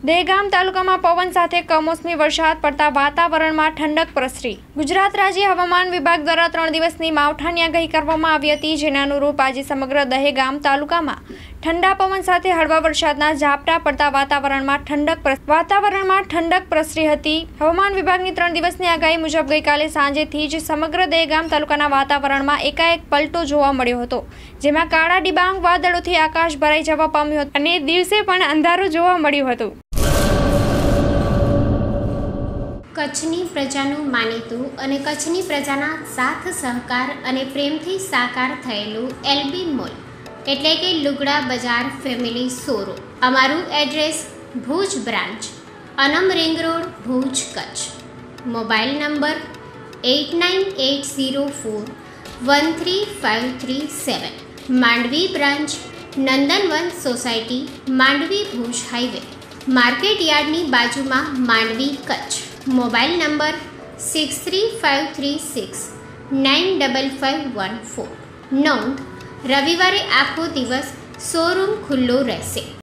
દહેગામ તાલુકામાં પવન સાથે કમોસમી વરસાદ પડતા વાતાવરણમાં ઠંડક પ્રસરી। ગુજરાત રાજ્ય હવામાન વિભાગ દ્વારા 3 દિવસની માવઠાની આગાહી કરવામાં આવી હતી, જેના અનુરૂપ આજે સમગ્ર દહેગામ તાલુકામાં ઠંડા પવન સાથે હળવા વરસાદના ઝાપટા પડતા વાતાવરણમાં ઠંડક પ્રસરી હતી। હવામાન વિભાગની 3 દિવસની આગાહી મુજબ ગઈકાલે સાંજેથી જ સમગ્ર દહેગામ તાલુકાના વાતાવરણમાં એકાએક પલટો જોવા મળ્યો હતો, જેમાં કાળા ડિબાંગ વાદળોથી આકાશ ભરાઈ જવા પામ્યું હતું અને દિવસે પણ અંધારું જોવા મળ્યું હતું। કચ્છની પ્રજાનું માનીતું અને કચ્છની પ્રજાના સાથ સહકાર અને પ્રેમથી સાકાર થયેલું એલબી મોલ એટલે કે લુગડા બજાર ફેમિલી શોરૂમ। અમારું address Bhuj branch, Anam ring road, Bhuj, Kutch. Mobile number 8980413537। Mandvi branch, Nandanvan society, Mandvi, Bhuj highway, market યાર્ડની બાજુમાં, માંડવી, કચ્છ। Mobile number 6353695514। નોંધ: રવિવારે આખો દિવસ શોરૂમ ખુલ્લો રહેશે।